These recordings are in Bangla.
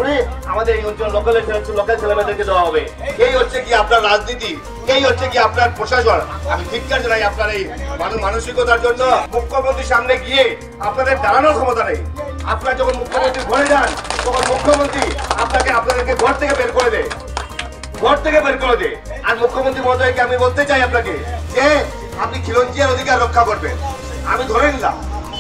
করে আমাদের এই অঞ্চল লোকাল ছেলেমেয়েদেরকে দেওয়া হবে। এই হচ্ছে কি আপনার রাজনীতি, এই হচ্ছে কি আপনার প্রশাসন। আমি ধিক্কার জানাই আপনার এই মানসিকতার জন্য। মুখ্যমন্ত্রীর সামনে গিয়ে আপনাদের দাঁড়ানোর ক্ষমতা নেই। আপনার যখন মুখ্যমন্ত্রী ঘরে যান তখন মুখ্যমন্ত্রী আপনাদেরকে ঘর থেকে বের করে দেয়, ঘর থেকে বের করে দেয়। আর মুখ্যমন্ত্রী মহোদয়কে আমি বলতে চাই আপনাকে যে আপনি খিলঞ্জিয়ার অধিকার রক্ষা করবেন। আমি ধরে নিলাম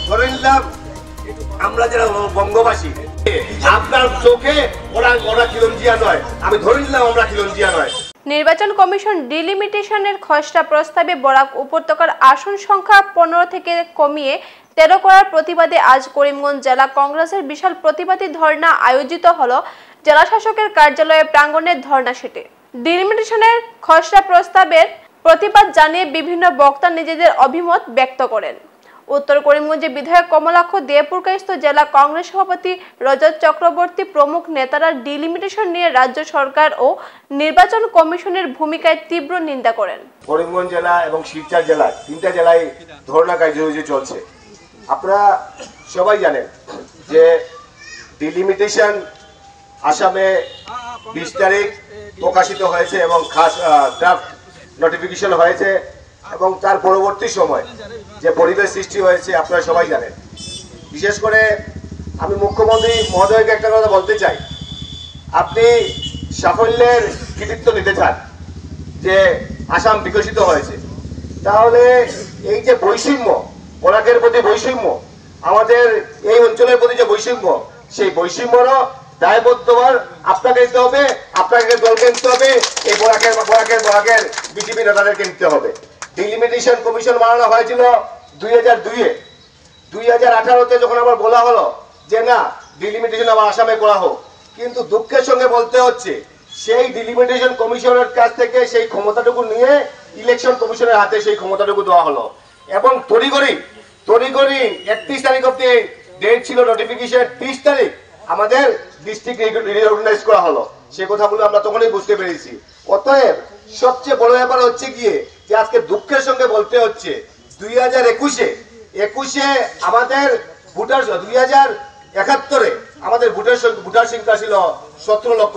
আমরা যারা বঙ্গবাসী, আপনার চোখে ওরা খিলঞ্জিয়া নয়, আমি ধরে নিলাম আমরা খিলঞ্জিয়া নয়। নির্বাচন কমিশন ডিলিমিটেশনের খসড়া প্রস্তাবে বরাক উপত্যকার আসন সংখ্যা 15 থেকে কমিয়ে 13 করার প্রতিবাদে আজ করিমগঞ্জ জেলা কংগ্রেসের বিশাল প্রতিবাদী ধর্ণা আয়োজিত হলো জেলা শাসকের কার্যালয়ে প্রাঙ্গণের ধর্ণা সেটে। ডিলিমিটেশনের খসড়া প্রস্তাবের প্রতিবাদ জানিয়ে বিভিন্ন বক্তা নিজেদের অভিমত ব্যক্ত করেন। উত্তর করিমগঞ্জে বিধায়ক কমলাক্ষ দেপুরকায়স্থ জেলা কংগ্রেস সভাপতি রজত চক্রবর্তী প্রমুখ নেতারা ডিলিমিটেশন নিয়ে রাজ্য সরকার ও নির্বাচন কমিশনের ভূমিকায় তীব্র নিন্দা করেন। করিমগঞ্জ জেলা এবং শিলচর জেলা, তিনটা জেলায় ধর্ণা কার্যসূচি চলছে। আপনারা সবাই জানেন যে ডিলিমিটেশন আসামে 20 তারিখ প্রকাশিত হয়েছে এবং খাস ড্রাফট নোটিফিকেশন হয়েছে এবং তার পরবর্তী সময় যে পরিবেশ সৃষ্টি হয়েছে আপনারা সবাই জানেন। বিশেষ করে আমি মুখ্যমন্ত্রী মহোদয়কে একটা কথা বলতে চাই, আপনি সাফল্যের কৃতিত্ব নিতে চান যে আসাম বিকশিত হয়েছে, তাহলে এই যে বৈষম্য, বরাকের প্রতি বৈষম্য, আমাদের এই অঞ্চলের প্রতি যে বৈষম্য, সেই বৈষম্যরও দায়বদ্ধভার আপনাকে নিতে হবে, আপনাকে দলকে নিতে হবে, এই বরাকের বিজেপি নেতাদেরকে নিতে হবে। ডিলিমিটেশন কমিশন বানানো হয়েছিল 2002-এ। 2018-তে যখন আবার বলা হলো যে না ডিলিমিটেশন আবার আসামে করা হোক, কিন্তু দুঃখের সঙ্গে বলতে হচ্ছে সেই ডিলিমিটেশন কমিশনের কাছ থেকে সেই ক্ষমতাটুকু নিয়ে ইলেকশন কমিশনের হাতে সেই ক্ষমতাটুকু দেওয়া হলো এবং তড়িঘড়ি 31 তারিখ অব্দি ডেট ছিল নোটিফিকেশন, 30 তারিখ আমাদের ডিস্ট্রিক্ট রিঅর্গানাইজ করা হলো। সে কথাগুলো আমরা তখনই বুঝতে পেরেছি। অতএব সবচেয়ে বড় ব্যাপার হচ্ছে গিয়ে যে আজকে দুঃখের সঙ্গে বলতে হচ্ছে 2021-এ আমাদের ভোটার, 2071-এ আমাদের ভোটার সংখ্যা ছিল 17 লক্ষ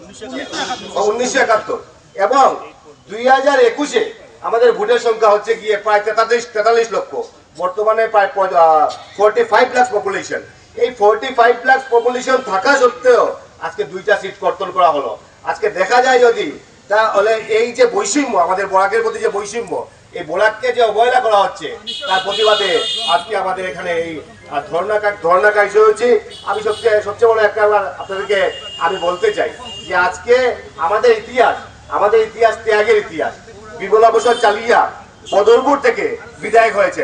1971, এবং 2021-এ আমাদের ভোটার সংখ্যা হচ্ছে গিয়ে প্রায় 43 লক্ষ। বর্তমানে প্রায় 45 লাখ পপুলেশন। এই 45 লাখ পপুলেশন থাকা সত্ত্বেও আজকে 2টা সিট কর্তন করা হলো। আজকে দেখা যায় যদি তাহলে এই যে বৈষম্য, আমাদের বরাকের প্রতি যে বৈষম্য, এই বরাককে যে অবহেলা করা হচ্ছে তার প্রতিবাদে আজকে আমাদের এখানে এই ধর্ণা কার্যসূচি। আমি সবচেয়ে বড় একটা আপনাদেরকে আমি বলতে চাই যে আজকে আমাদের ইতিহাস ত্যাগের ইতিহাস। বিমলাভূষণ চালিয়া বদরপুর থেকে বিধায়ক হয়েছে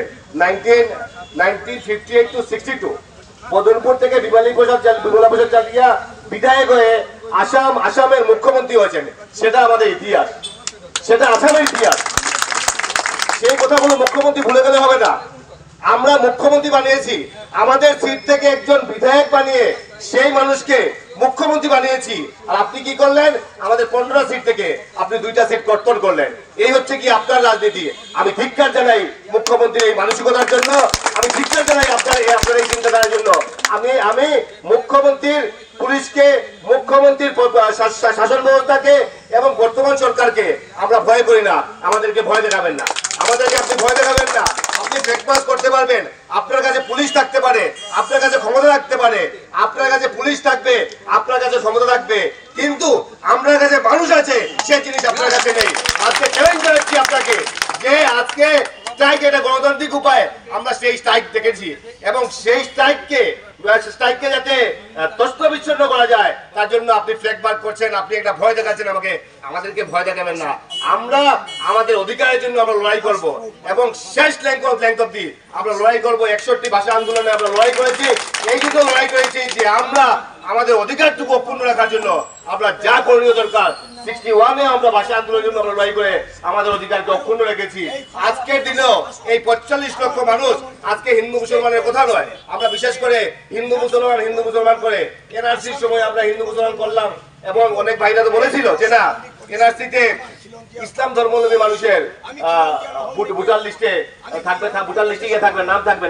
1958 to 62। বদরপুর থেকে বিমলাভূষণ চালিয়া বিধায়ক হয়ে আসামের মুখ্যমন্ত্রী হয়েছেন। সেটা আমাদের ইতিহাস, সেটা আসামের ইতিহাস। সেই কথাগুলো মুখ্যমন্ত্রী ভুলে গেলে হবে না। আমরা মুখ্যমন্ত্রী বানিয়েছি, আমাদের সিট থেকে একজন বিধায়ক বানিয়ে সেই মানুষকে মুখ্যমন্ত্রী বানিয়েছি। আর আপনি কি করলেন? আমাদের 15 সিট থেকে আপনি 2টা সিট কর্তন করলেন। এই হচ্ছে কি আপনার রাজনীতি। আমি ধিক্কার জানাই মুখ্যমন্ত্রীর এই মানসিকতার জন্য, আমি ধিক্কার জানাই আপনার এই চিন্তাধারার জন্য। আমি মুখ্যমন্ত্রীর পুলিশকে, মুখ্যমন্ত্রীর শাসন ব্যবস্থাকে এবং বর্তমান সরকারকে আমরা ভয় করি না। আমাদেরকে ভয় দেখাবেন না, আমাদেরকে আপনি ভয় দেখাবেন না। আপনি ব্রেকফাস্ট করতে পারবেন, আপনার কাছে পুলিশ থাকতে পারে, আপনার কাছে ক্ষমতা থাকতে পারে, আপনার কাছে পুলিশ থাকবে, আপনার কাছে ক্ষমতা থাকবে, কিন্তু আমার কাছে মানুষ আছে, সেই জিনিস আপনার কাছে নেই। আজকে চ্যালেঞ্জ জানাচ্ছি আপনাকে যে আজকে স্ট্রাইক, এটা গণতান্ত্রিক উপায়, আমরা সেই স্ট্রাইক দেখেছি এবং সেই স্ট্রাইককে যাতে তস্ত্র বিচ্ছিন্ন করা যায় তার জন্য আপনি ফ্ল্যাগ মার্ক করছেন, আপনি একটা ভয় দেখাচ্ছেন আমাদেরকে ভয় দেখাবেন না। আমরা আমাদের অধিকারের জন্য আমরা লড়াই করব এবং শেষ ল্যাংথ অব্দি আমরা লড়াই করব। 61 ভাষা আন্দোলনে আমরা লড়াই করেছি, এই জন্য লড়াই করেছি যে আমরা আমাদের অধিকারটুকু অক্ষুণ্ণ রাখার জন্য আমরা যা করণীয় দরকার 61-এ আমরা ভাষা আন্দোলনের জন্য আমরা লড়াই করে আমাদের অধিকারকে অক্ষুণ্ণ রেখেছি। আজকের দিনেও এই 45 লক্ষ মানুষ আজকে হিন্দু মুসলমানের কথা নয়, আমরা বিশেষ করে হিন্দু মুসলমান করে এনআরসির সময় আমরা হিন্দু মুসলমান করলাম এবং অনেক ভাইরা তো বলেছিল যে না এনআরসিতে ইসলাম ধর্মাবলম্বী মানুষের ভোটার লিস্টে থাকবে, ভোটার লিস্টে গিয়ে থাকবে, নাম থাকবে না।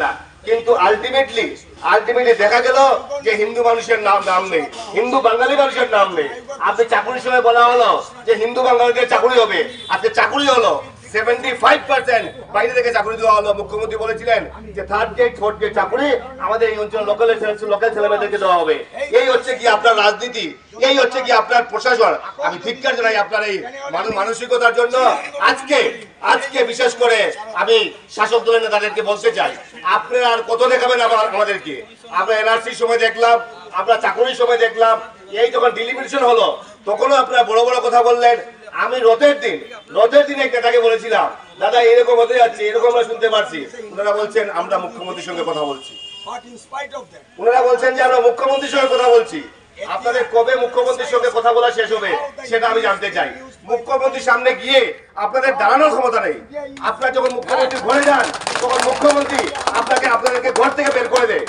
কিন্তু আলটিমেটলি দেখা গেল যে হিন্দু মানুষের নাম নেই, হিন্দু বাঙালি মানুষের নাম নেই। আপনি চাকুরির সময় বলা হলো যে হিন্দু বাঙালিদের চাকুরি হবে, আজকে চাকুরি হলো 75% বাইরে থেকে চাকরি দেওয়া হলো। মুখ্যমন্ত্রী বলেছিলেন যে থার্ড গ্রেড ফোর্থ গ্রেড চাকরি আমাদের এই অঞ্চল লোকাল ছেলেমেয়েদেরকে দেওয়া হবে। এই হচ্ছে কি আপনার রাজনীতি, এই হচ্ছে কি আপনার প্রশাসন। আমি ধিক্কার জানাই আপনার এই মানসিকতার জন্য। আজকে বিশেষ করে আমি শাসক দলের নেতাদেরকে বলতে চাই, আপনারা আর কত দেখাবেন আমাদেরকে? আমরা এনআরসির সময় দেখলাম, আমরা চাকরির সময় দেখলাম, এই যখন ডিলিমিটেশন হলো তখনও আপনারা বড় বড় কথা বললেন। আমি রথের দিন এক নেতাকে বলেছিলাম, দাদা এরকম হতে যাচ্ছে, এরকম আমরা শুনতে পারছি। ওনারা বলছেন আমরা মুখ্যমন্ত্রীর সঙ্গে কথা বলছি, ওনারা বলছেন যে আমরা মুখ্যমন্ত্রীর সঙ্গে কথা বলছি। আপনাদের কবে মুখ্যমন্ত্রীর সঙ্গে কথা বলা শেষ হবে সেটা আমি জানতে চাই। মুখ্যমন্ত্রীর সামনে গিয়ে আপনাদের দাঁড়ানোর ক্ষমতা নেই। আপনারা যখন মুখ্যমন্ত্রী ঘরে যান তখন মুখ্যমন্ত্রী আপনাদেরকে ঘর থেকে বের করে দেয়,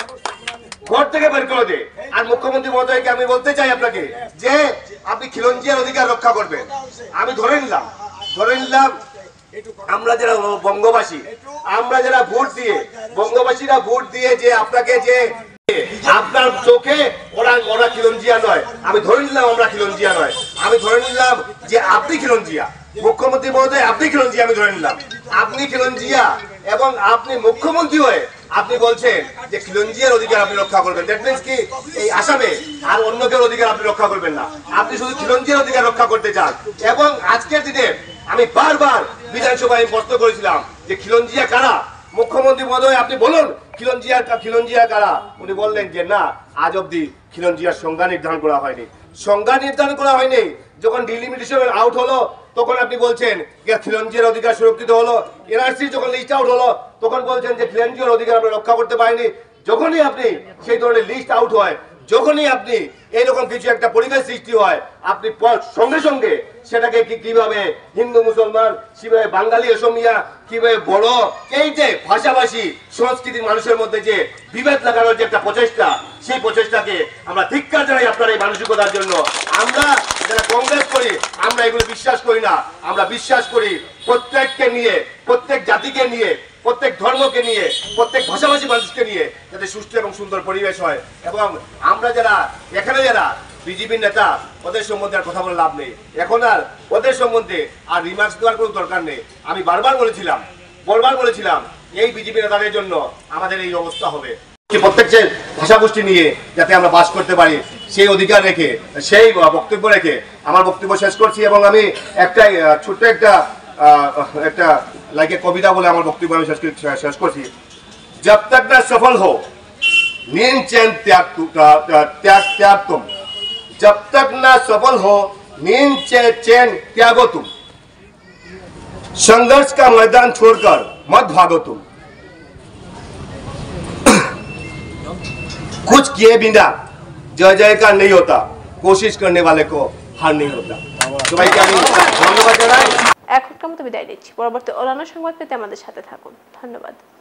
আর মুখ্যমন্ত্রী মহোদয়কে আমি বলতে চাই আপনাকে যে আপনি খিলঞ্জিয়ার অধিকার রক্ষা করবেন। আমি ধরে নিলাম আমরা যারা বঙ্গবাসী, আমরা যারা বঙ্গবাসীরা ভোট দিয়ে যে আপনাকে যে আপনার চোখে ওরা খিলঞ্জিয়া নয়, আমি ধরে নিলাম আমরা খিলঞ্জিয়া নয়, আমি ধরে নিলাম যে আপনি খিলঞ্জিয়া। মুখ্যমন্ত্রী মহোদয় আপনি খিলঞ্জিয়া, আমি ধরে নিলাম আপনি খিলঞ্জিয়া, এবং আপনি মুখ্যমন্ত্রী হয়ে আপনি বলছেন যে খিলঞ্জিয়ার অধিকার আপনি রক্ষা করবেন। দ্যাট মিন্স কি এই আসামে আর অন্য কেউ অধিকার আপনি রক্ষা করবেন না, আপনি শুধু খিলঞ্জিয়ার অধিকার রক্ষা করতে চান। এবং আজকের দিনে আমি বারবার বিধানসভায় প্রশ্ন করেছিলাম যে খিলঞ্জিয়া কারা? মুখ্যমন্ত্রী মহোদয় আপনি বলুন খিলঞ্জিয়া কারা? উনি বললেন যে না, আজ অব্দি খিলঞ্জিয়ার সংজ্ঞা নির্ধারণ করা হয়নি। যখন ডিলিমিটেশন আউট হলো তখন আপনি বলছেন যে খিলঞ্জিয়ার অধিকার সুরক্ষিত হলো। এনআরসি যখন লিস্ট আউট হলো তখন বলছেন যে খিলঞ্জিয়ার অধিকার আমরা রক্ষা করতে পারিনি। যখনই আপনি সেই ধরনের লিস্ট আউট হয়, যখনই আপনি এইরকম কিছু একটা পরিবেশ সৃষ্টি হয়, আপনি সঙ্গে সঙ্গে সেটাকে কিভাবে হিন্দু মুসলমান, কিভাবে বাঙালি অসমিয়া, কিভাবে বড়, এই যে ভাষাভাষী সংস্কৃতির মানুষের মধ্যে যে বিভেদ লাগানোর যে একটা প্রচেষ্টা, সেই প্রচেষ্টাকে আমরা ধিক্কার জানাই আপনার এই মানসিকতার জন্য। আমরা যারা কংগ্রেস করি আমরা এগুলো বিশ্বাস করি না, আমরা বিশ্বাস করি প্রত্যেককে নিয়ে, প্রত্যেক জাতিকে নিয়ে, প্রত্যেক ধর্মকে নিয়ে, প্রত্যেক ভাষাভাষী মানুষকে নিয়ে যাতে সুষ্ঠু এবং সুন্দর পরিবেশ হয়। এবং আমরা যারা বিজেপির নেতা, ওদের সম্বন্ধে আর কথা বলে লাভ নেই। এখন আর ওদের সম্বন্ধে আর রিমার্কস দেওয়ার কোনো দরকার নেই। আমি বারবার বলেছিলাম এই বিজেপি নেতাদের জন্য আমাদের এই অবস্থা হবে। প্রত্যেক ভাষাগোষ্ঠী নিয়ে যাতে আমরা বাস করতে পারি সেই অধিকার রেখে, সেই বক্তব্য রেখে আমার বক্তব্য শেষ করছি। এবং আমি একটাই ছোট্ট একটা লাইকে কবিতা বলে আমার বক্তব্য আমি শেষ করছি। जब तक न सफल हो नींद चैन त्याग तुम, जब तक न सफल हो नींद चैन त्यागो तुम, संघर्ष का मैदान छोड़कर मत भागो तुम, कुछ किए बिना जय जयकार नहीं होता, कोशिश करने वाले को हार नहीं होता। तो भाई क्या धन्यवाद জানাই। এখনকার মতো বিদায় নিচ্ছি। পরবর্তী অন্যান্য সংবাদ পেতে আমাদের সাথে থাকুন। ধন্যবাদ।